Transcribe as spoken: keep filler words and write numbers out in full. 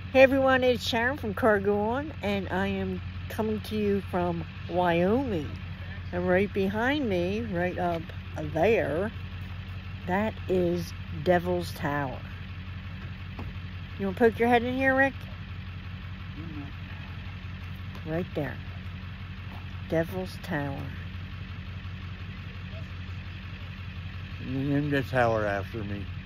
Hey everyone, it's Sharon from Cargo On, and I am coming to you from Wyoming. And right behind me, right up there, that is Devil's Tower. You want to poke your head in here, Rick? Mm-hmm. Right there. Devil's Tower. You named the tower after me.